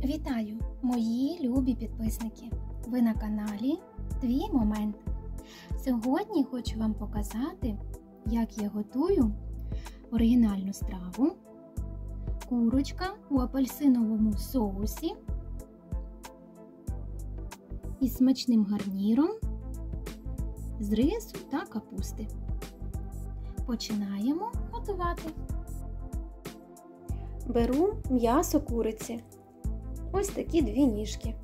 Вітаю, мої любі підписники! Ви на каналі Твій Момент. Сьогодні хочу вам показати, як я готую оригінальну страву курочка у апельсиновому соусі із смачним гарніром з рису та капусти. Починаємо готувати. Беру м'ясо куриці. Ось такі дві ніжки.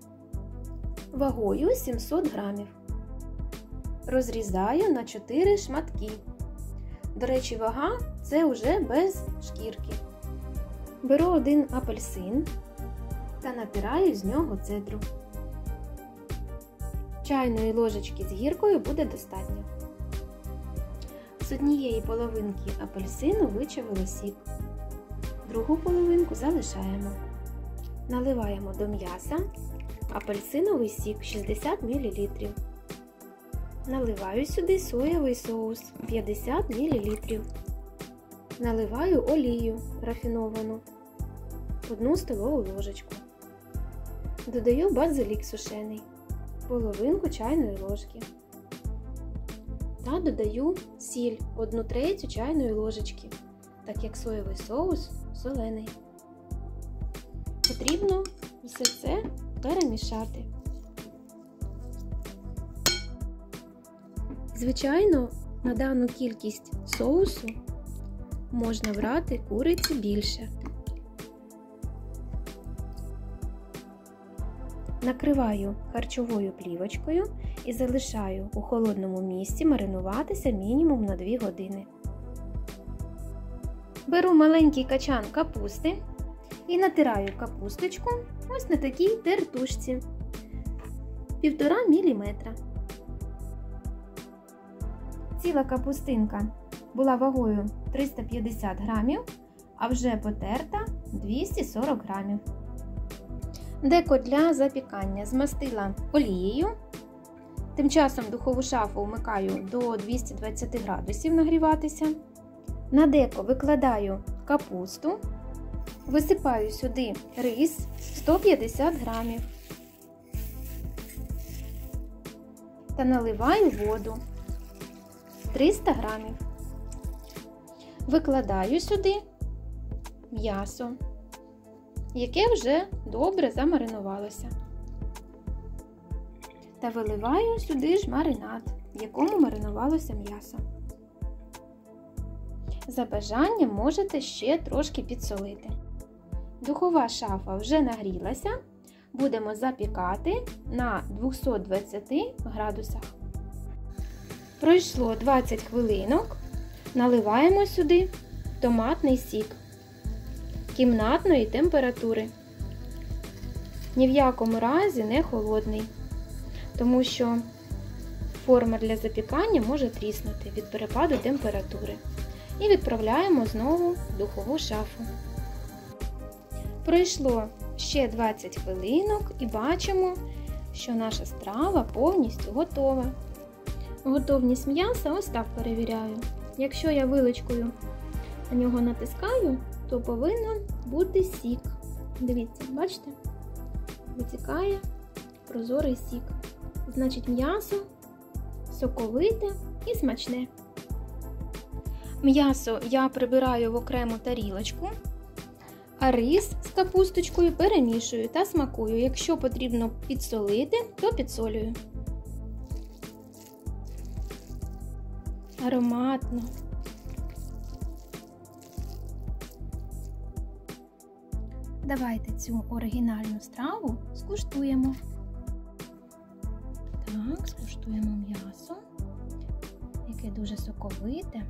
Вагою 700 грамів. Розрізаю на 4 шматки. До речі, вага – це вже без шкірки. Беру один апельсин та натираю з нього цедру. Чайної ложечки з гіркою буде достатньо. З однієї половинки апельсину вичавила сік. Другу половинку залишаємо. Наливаємо до м'яса апельсиновий сік 60 мл. Наливаю сюди соєвий соус 50 мл. Наливаю олію рафіновану 1 столову ложечку. Додаю базилік сушений половинку чайної ложки. Та додаю сіль 1/3 чайної ложечки, так як соєвий соус солений. Потрібно все це перемішати. Звичайно, на дану кількість соусу можна брати куриці більше. Накриваю харчовою плівочкою і залишаю у холодному місці маринуватися мінімум на 2 години. Беру маленький качан капусти і натираю капусточку ось на такій тертушці 1,5 мм. Ціла капустинка була вагою 350 грамів, а вже потерта 240 грамів. Деко для запікання змастила олією. Тим часом духову шафу вмикаю до 220 градусів нагріватися. На деко викладаю капусту. Висипаю сюди рис 150 грамів та наливаю воду 300 грамів. Викладаю сюди м'ясо, яке вже добре замаринувалося. Та виливаю сюди ж маринад, в якому маринувалося м'ясо. За бажанням можете ще трошки підсолити. Духова шафа вже нагрілася, будемо запікати на 220 градусах. Пройшло 20 хвилинок, наливаємо сюди томатний сік кімнатної температури. Ні в якому разі не холодний, тому що форма для запікання може тріснути від перепаду температури. І відправляємо знову в духову шафу. Пройшло ще 20 хвилинок і бачимо, що наша страва повністю готова. Готовність м'яса ось так перевіряю. Якщо я вилочкою на нього натискаю, то повинен бути сік. Дивіться, бачите? Витікає прозорий сік. Значить, м'ясо соковите і смачне. М'ясо я прибираю в окрему тарілочку, а рис з капусточкою перемішую та смакую. Якщо потрібно підсолити, то підсолюю. Ароматно. Давайте цю оригінальну страву скуштуємо. Так, скуштуємо м'ясо, яке дуже соковите.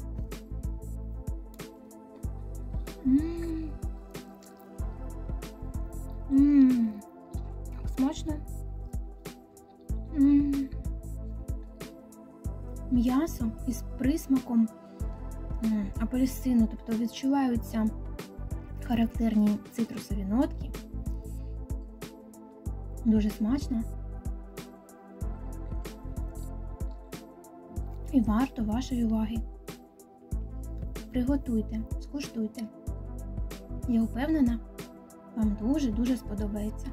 Смачно. М'ясо із присмаком апельсину, тобто відчуваються характерні цитрусові нотки. Дуже смачно. І варто вашої уваги. Приготуйте, скуштуйте. Я впевнена, вам дуже-дуже сподобається.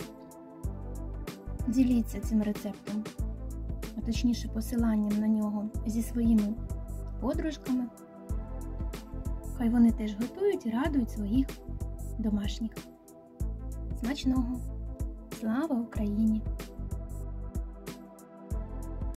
Діліться цим рецептом, а точніше посиланням на нього зі своїми подружками. Хай вони теж готують і радують своїх домашніх. Смачного! Слава Україні!